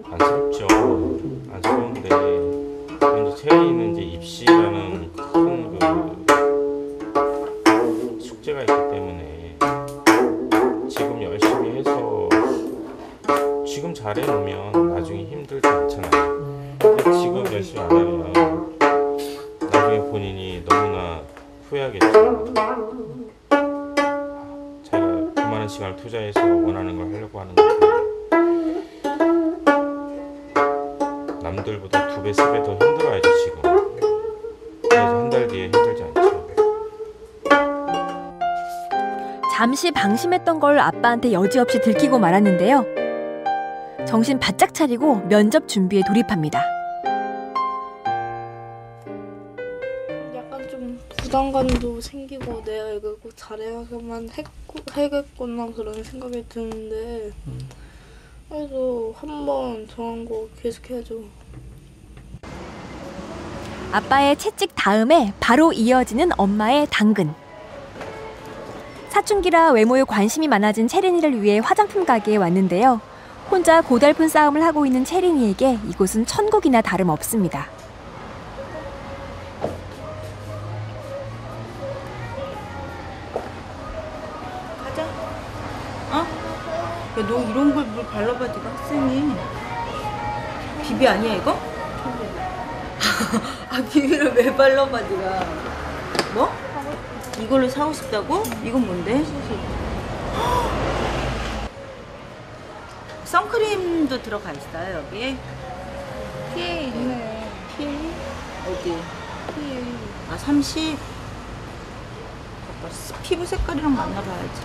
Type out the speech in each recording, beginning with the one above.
안쓰럽죠. 안쓰러운데 이제 채린이는 이제 입시라는 큰 그 숙제가 있기 때문에 지금 열심히 해서 지금 잘해 놓으면 나중에 힘들지 않잖아요. 근데 지금 열심히 안 하면 나중에 본인이 너무나 후회하겠죠. 자기가 그 많은 시간을 투자해서 원하는 걸 하려고 하는 건데 남들보다 2배, 3배 더 힘들어야지 지금. 그래서 한 달 뒤에 힘들지 않죠. 잠시 방심했던 걸 아빠한테 여지없이 들키고 말았는데요. 정신 바짝 차리고 면접 준비에 돌입합니다. 약간 좀 부담감도 생기고 내가 이걸 꼭 잘해야만 해야겠구나 그런 생각이 드는데 그래도 한번 정한 거 계속해야죠. 아빠의 채찍 다음에 바로 이어지는 엄마의 당근. 사춘기라 외모에 관심이 많아진 채린이를 위해 화장품 가게에 왔는데요. 혼자 고달픈 싸움을 하고 있는 채린이에게 이곳은 천국이나 다름없습니다. 가자. 어? 야, 너 이런 걸 뭘 발라봐, 네가 학생이. 비비 아니야, 이거? 아, 비비를 왜 발라봐, 네가. 뭐? 이걸로 사고 싶다고? 이건 뭔데? 선크림도 들어가 있어요, 여기? 피해 있네. 피해? 어디? 피해. 아, 30? 피부 색깔이랑 만나봐야지.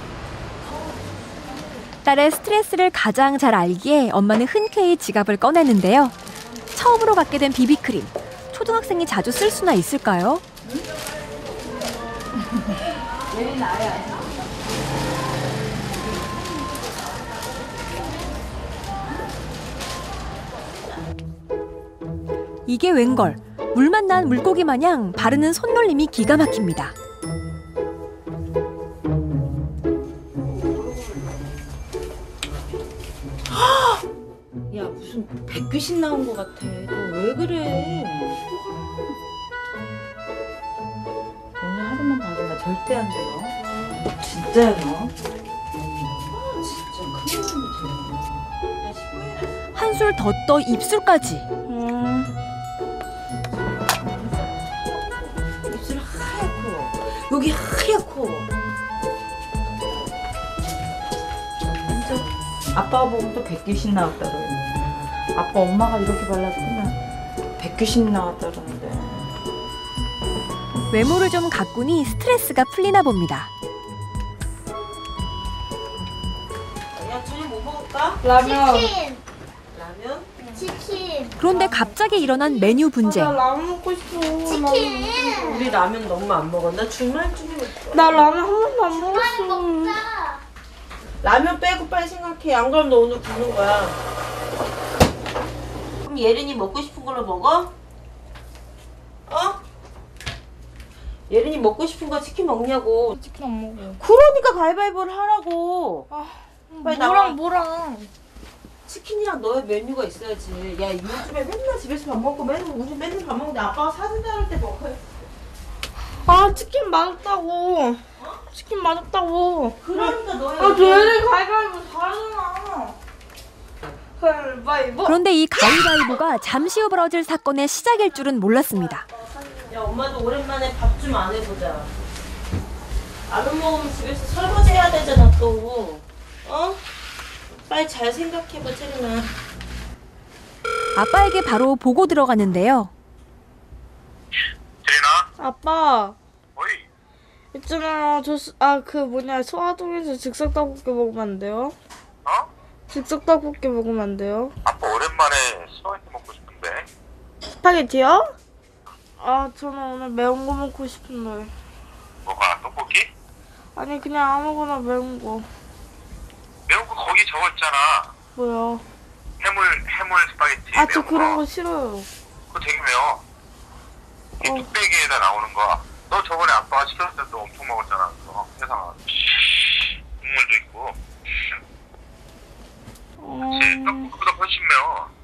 딸의 스트레스를 가장 잘 알기에 엄마는 흔쾌히 지갑을 꺼내는데요. 처음으로 갖게 된 비비크림. 초등학생이 자주 쓸 수나 있을까요? 얘 나야. 이게 웬걸. 물 만난 물고기 마냥 바르는 손놀림이 기가 막힙니다. 야, 무슨 백귀신 나온 것 같아. 너 왜 그래? 오늘 하루만 봐도 나 절대 안 돼요. 진짜야, 너? 진짜 큰일 났네. 한술 더 떠 입술까지. 입술 하얗고 여기 하얗고. 진짜 아빠가 보면 또 백귀신 나왔다 그러는데. 아빠 엄마가 이렇게 발라도 그냥 백귀신 나왔다 그러는데. 외모를 좀 가꾸니 스트레스가 풀리나 봅니다. 야, 저녁 뭐 먹을까? 라면. 치킨! 라면? 치킨! 그런데 갑자기 일어난 메뉴 분쟁. 나 라면 먹고 싶어. 치킨! 우리 라면 너무 안 먹어. 나 중간쯤에 먹어. 나 라면 한 번도 안 빨리 먹었어. 먹자! 라면 빼고 빨리 생각해. 안 그러면 너 오늘 굶는 거야. 그럼 예린이 먹고 싶은 걸로 먹어? 어? 예린이 먹고 싶은 거 치킨 먹냐고. 치킨 안 먹어. 그러니까 가위바위보를 하라고. 빨리 나와. 뭐랑. 치킨이랑 너의 메뉴가 있어야지. 야, 요즘에 맨날 집에서 밥 먹고 우리 맨날 밥 먹는데 아빠가 사준다 할 때 먹어야. 아 치킨 맛없다고. 치킨 맛없다고. 그러니까 너의 아 저희를 가위바위보 잘하잖아. 가위바위보. 그런데 이 가위바위보가 잠시 후 벌어질 사건의 시작일 줄은 몰랐습니다. 야, 엄마도 오랜만에 밥 좀 안 해보자. 라면 먹으면 집에서 설거지 해야 되잖아, 또. 어? 빨리 잘 생각해봐, 채린아. 아빠에게 바로 보고 들어가는데요. 제인아? 아빠 어이? 있잖아요. 소화동에서 즉석 떡볶이 먹으면 안 돼요? 어? 즉석 떡볶이 먹으면 안 돼요? 아빠 오랜만에 스파게티 먹고 싶은데. 스파게티요? 아 저는 오늘 매운 거 먹고 싶은데. 뭐가? 떡볶이? 아니 그냥 아무거나 매운 거. 매운 거 거기 적어있잖아. 뭐요? 해물 스파게티. 아 저 매운 그런 거 싫어요. 그거 되게 매워. 이 뚝배기에다 나오는 거. 너 저번에 아빠가 시켰을 때도 엄청 먹었잖아. 그거. 세상아. 국물도 있고. 그치? 떡볶이보다 훨씬 매워.